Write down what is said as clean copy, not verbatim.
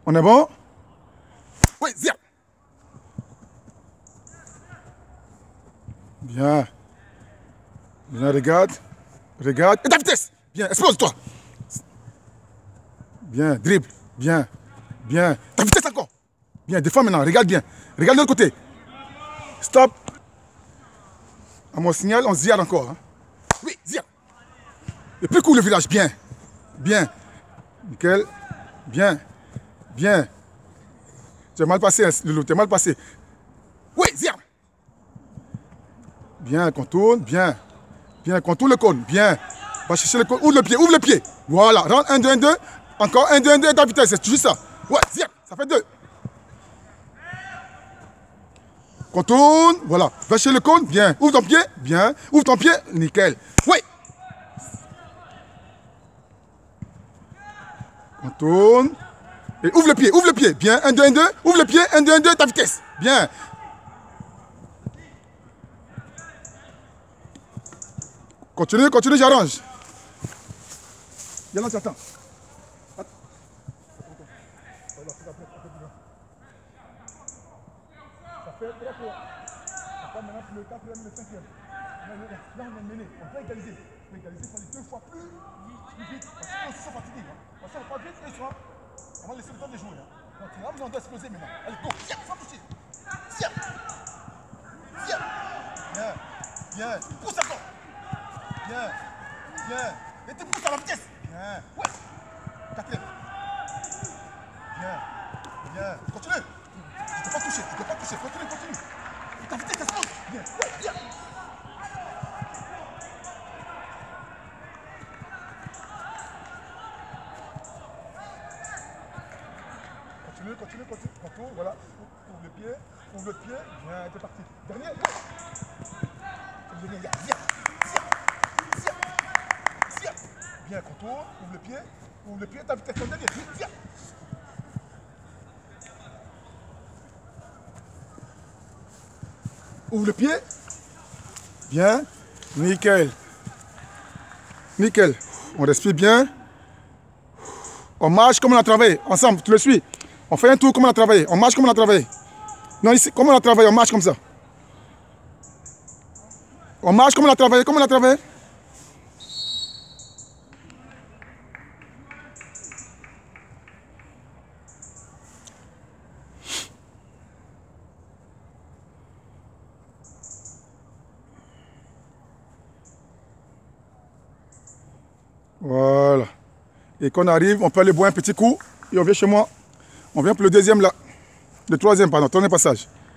On est bon? Oui, zia. Bien. Bien, regarde. Regarde. Et ta vitesse. Bien, explose-toi. Bien, dribble. Bien. Bien. Ta vitesse encore. Bien, défends maintenant. Regarde bien. Regarde de l'autre côté. Stop. À mon signal, on zia encore. Hein. Oui, zia. Et plus court le village. Bien. Bien. Nickel. Bien. Bien. Tu es mal passé, Loulou. Tu es mal passé. Oui, zia. Bien, contourne. Bien. Bien, contourne le cône. Bien. Va chercher le cône. Ouvre le pied. Ouvre le pied. Voilà. Rentre 1, 2, 1, 2. Encore 1, 2, 1, 2 à ta vitesse. C'est juste ça. Ouais, zia. Ça fait 2. Contourne. Voilà. Va chercher le cône. Bien. Ouvre ton pied. Bien. Ouvre ton pied. Nickel. Oui. Contourne. Et ouvre le pied. Ouvre le pied. Bien. 1, 2, 1, 2. Ouvre le pied. 1, 2, 1, 2. Ta vitesse. Bien. Continue, continue, j'arrange. Viens là, tu attends. Ça fait 3 points. Après, maintenant, le 4e, le 5e. Là, on est mené. On peut égaliser. On peut égaliser, il faut aller 2 fois plus vite. Parce qu'ils sont fatigués. Parce qu'on va pas vite, et soit. On va laisser le temps de jouer. Donc, là, on doit exploser maintenant. Allez, go. Tiens, sans toucher. Tiens. Tiens. Bien. Bien. Pousse encore. Bien. Bien. Et tu pousses à la vitesse. Bien. Ouais. 4e. Bien. Bien. Continue. Tu ne peux pas toucher. Tu ne peux pas toucher. Continue, continue. Et ta vitesse explose. Bien. Ouais. Bien. Continue, continue, continue. Contour, voilà. Ouvre le pied. Ouvre le pied. Bien. C'est parti. Dernier. Dernier. Viens. Bien, contour, ouvre le pied, ta vitesse, ton dernier, viens. Ouvre le pied. Bien. Nickel. Nickel. On respire bien. On marche comme on a travaillé. Ensemble, tu le suis. On fait un tour comme on a travaillé. On marche comme on a travaillé. Non, ici, comme on a travaillé, on marche comme ça. On marche comme on a travaillé, comme on a travaillé. Voilà. Et quand on arrive, on peut aller boire un petit coup et on vient chez moi. On vient pour le deuxième là. Le troisième, pardon, tourner passage.